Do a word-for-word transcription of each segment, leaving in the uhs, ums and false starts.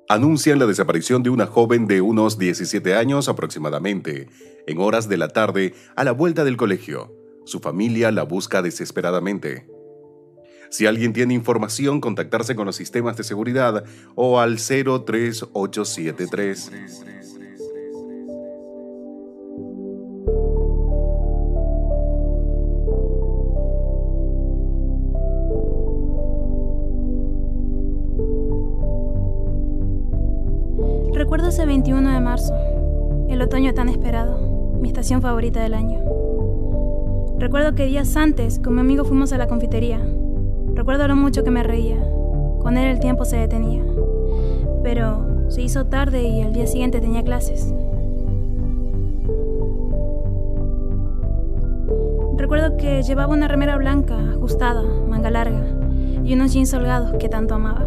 Anuncian la desaparición de una joven de unos diecisiete años aproximadamente, en horas de la tarde a la vuelta del colegio. Su familia la busca desesperadamente. Si alguien tiene información, contactarse con los sistemas de seguridad o al cero tres ocho siete tres. Recuerdo ese veintiuno de marzo, el otoño tan esperado, mi estación favorita del año. Recuerdo que días antes con mi amigo fuimos a la confitería. Recuerdo lo mucho que me reía. Con él el tiempo se detenía. Pero se hizo tarde y al día siguiente tenía clases. Recuerdo que llevaba una remera blanca, ajustada, manga larga, y unos jeans holgados que tanto amaba.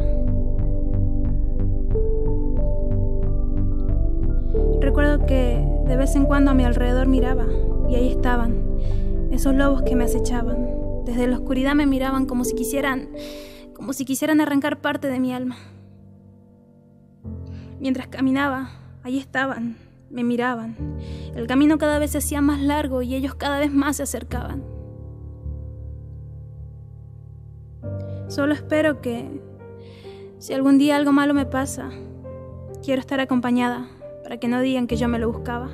Recuerdo que de vez en cuando a mi alrededor miraba, y ahí estaban, esos lobos que me acechaban. Desde la oscuridad me miraban como si quisieran, como si quisieran arrancar parte de mi alma. Mientras caminaba, ahí estaban, me miraban. El camino cada vez se hacía más largo y ellos cada vez más se acercaban. Solo espero que, si algún día algo malo me pasa, quiero estar acompañada para que no digan que yo me lo buscaba.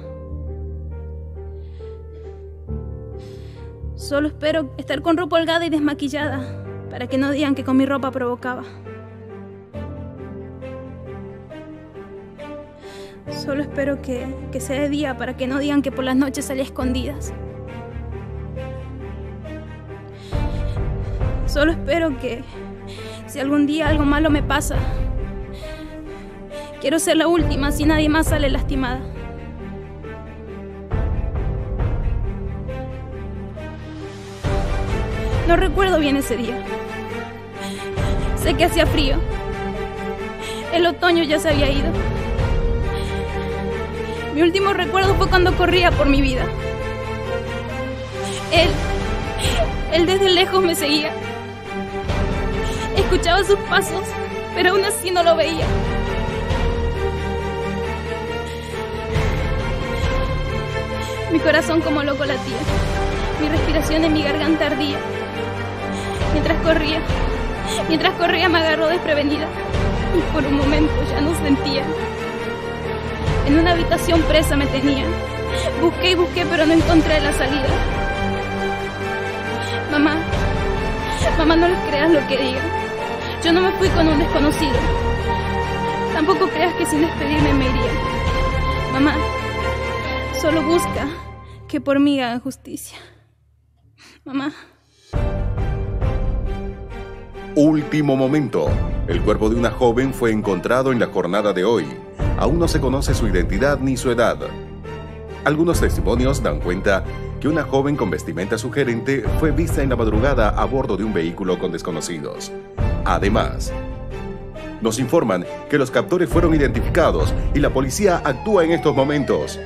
Solo espero estar con ropa holgada y desmaquillada para que no digan que con mi ropa provocaba. Solo espero que, que sea de día para que no digan que por las noches salí a escondidas. Solo espero que, si algún día algo malo me pasa, quiero ser la última si nadie más sale lastimada. No recuerdo bien ese día. Sé que hacía frío. El otoño ya se había ido. Mi último recuerdo fue cuando corría por mi vida. Él, él desde lejos me seguía. Escuchaba sus pasos, pero aún así no lo veía. Mi corazón como loco latía. Mi respiración en mi garganta ardía. Mientras corría, mientras corría me agarró desprevenida y por un momento ya no sentía. En una habitación presa me tenía. Busqué y busqué pero no encontré la salida. Mamá, mamá, no les creas lo que diga. Yo no me fui con un desconocido. Tampoco creas que sin despedirme me iría. Mamá, solo busca que por mí hagan justicia. Mamá. Último momento. El cuerpo de una joven fue encontrado en la jornada de hoy. Aún no se conoce su identidad ni su edad. Algunos testimonios dan cuenta que una joven con vestimenta sugerente fue vista en la madrugada a bordo de un vehículo con desconocidos. Además, nos informan que los captores fueron identificados y la policía actúa en estos momentos.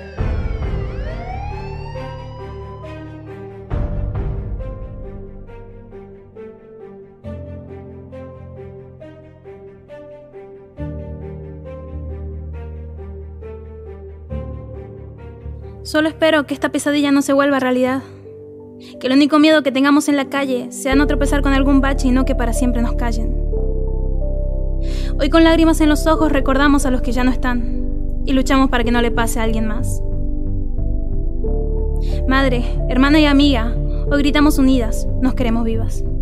Solo espero que esta pesadilla no se vuelva realidad. Que el único miedo que tengamos en la calle sea no tropezar con algún bache y no que para siempre nos callen. Hoy con lágrimas en los ojos recordamos a los que ya no están y luchamos para que no le pase a alguien más. Madre, hermana y amiga, hoy gritamos unidas, nos queremos vivas.